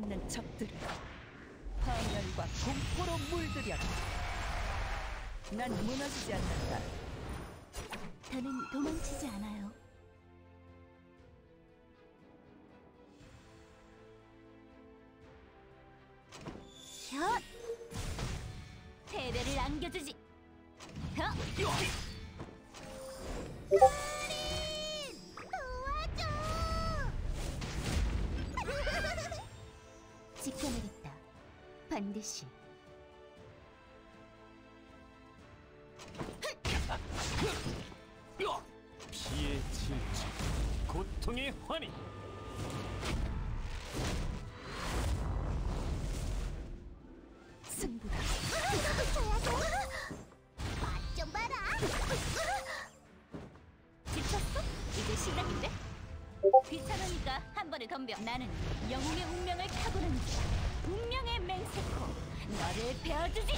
않는 적들을 파멸과 공포로 물들여라. 난 무너지지 않는다. 더는 도망치지 않아요. 샷! 패배를 안겨주지. 도와줘! 지켜내겠다. 반드시. 피의 질주, 고통의 환희. 승부다. 맛 좀 봐라. 지쳤어? 이제 시작인데? 귀찮으니까 한 번에 덤벼. 나는 영웅의 운명을 타고는 운명의 맹세코. 너를 베어주지.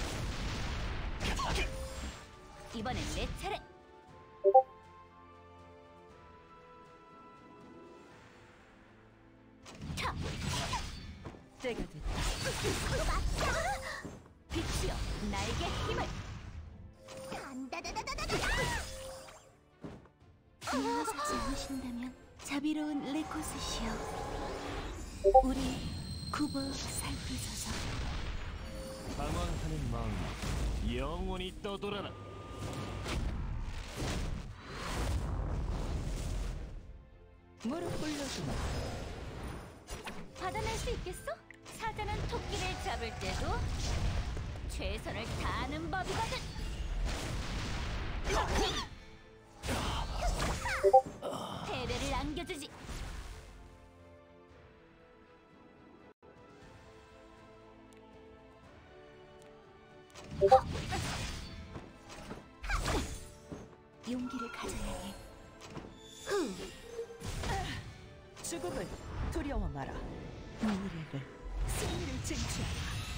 이번엔 내 차례. 차. 때가 됐다. 빛이여, 나에게 힘을. 일어서지 않으신다면 자비로운 레코스시여, 우리 굽어 살피소서. 방황하는 마음이 영원히 떠돌아라. 무릎 꿇려주마. 받아낼 수 있겠어? 사자는 토끼를 잡을 때도 최선을 다하는 법이거든. 패배를 안겨주지. 용기를 가져야 해. 죽음을 두려워 마라. 미래를, 승리를 쟁취하라.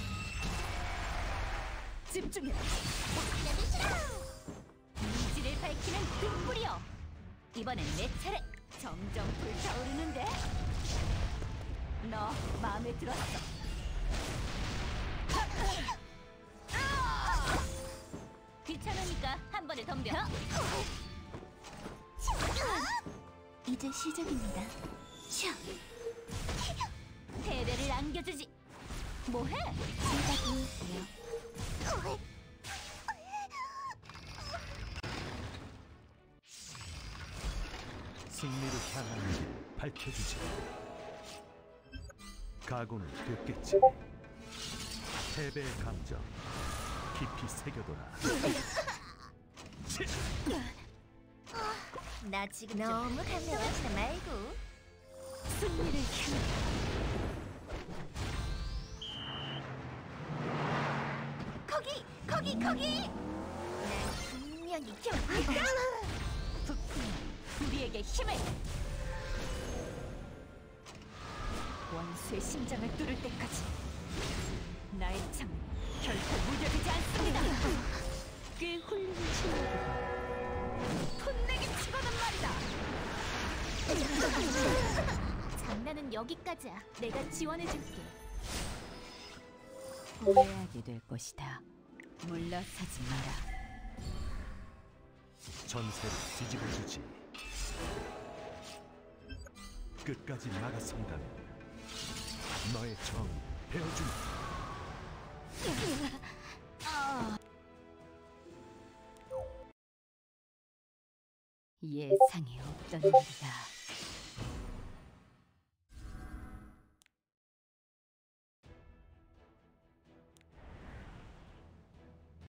집중해라. 의지를 밝히는 등불이여, 이번엔 내 차례. 점점 불타오르는데? 너 마음에 들었어. 귀찮으니까 한 번에 덤벼. 이제 시작입니다. 패배를 안겨주지. 뭐해? 제가 도울게요. 승리를 향하는 길 밝혀주지. 각오는 됐겠지. 패배의 감정 깊이 새겨둬라. 나 지금 너무 감동하지 말고 승리를 향해. 거기! 난 분명히 북풍, 우리에게 힘을! 원수의 심장을 뚫을 때까지 나의 창은 결코 무뎌지지 않습니다. 꽤 훌륭한 실력이다. 풋내기 치고는 말이다. 장난은 여기까지야. 내가 지원해줄게. 후회하게 될 것이다. 물러서지 마라. 전세를 뒤집어주지. 끝까지 나가선다면 너의 정 베어주마. 예상이 없던 일이다.